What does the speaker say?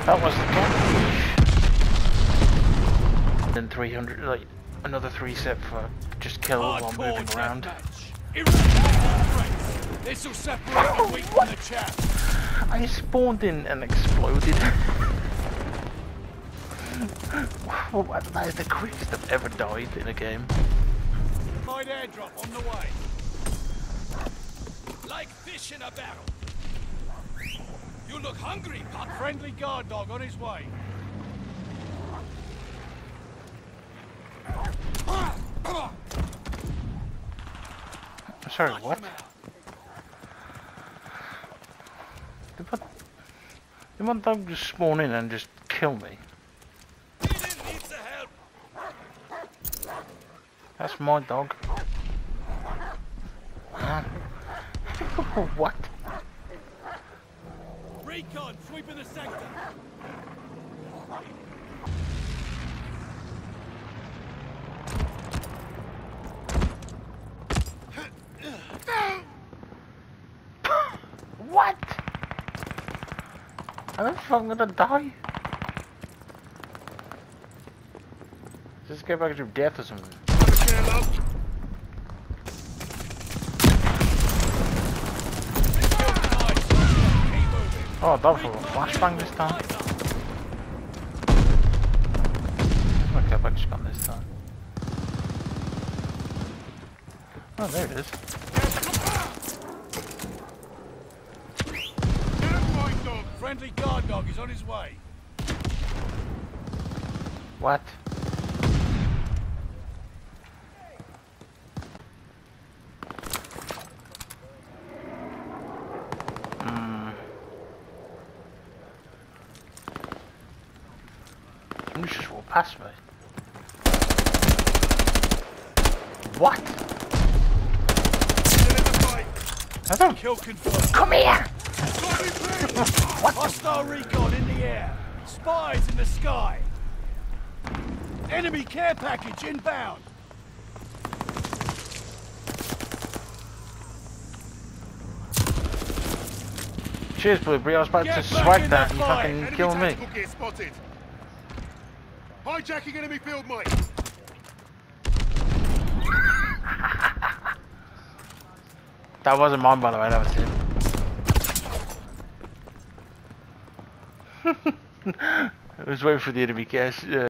That was the top. Then 300, like another 3 set for just kill while moving around. This will separate the wheat from the chaff. I spawned in and exploded. Well, that is the quickest I've ever died in a game. Light airdrop on the way. Like fish in a barrel. You look hungry, pup. Friendly guard dog on his way. Sorry, what? Did my dog just spawn in and just kill me? That's my dog. What? Recon sweeping the sector. What? I don't think I'm gonna die. Just go back to death or something. Oh, that was a flashbang this time. Okay, I've just gone this time. Oh, there it is. Friendly guard dog is on his way. What? You just walked past me. What? I don't kill confirmed. Come here! What? Hostile recon in the air. Spies in the sky. Enemy care package inbound. Cheers, Blueberry. I was about to swipe that and fucking kill me. Hijacking enemy field, mate. That wasn't mine, by the way. That was him. I was waiting for the enemy cast.